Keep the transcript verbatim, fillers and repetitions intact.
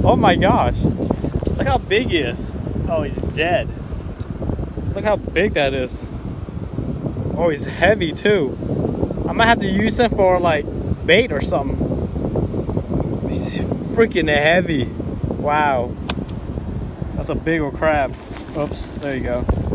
Oh my gosh. Look how big he is. Oh, he's dead. Look how big that is. Oh, he's heavy too. I might have to use him for like bait or something. He's freaking heavy. Wow. That's a big old crab. Oops, there you go.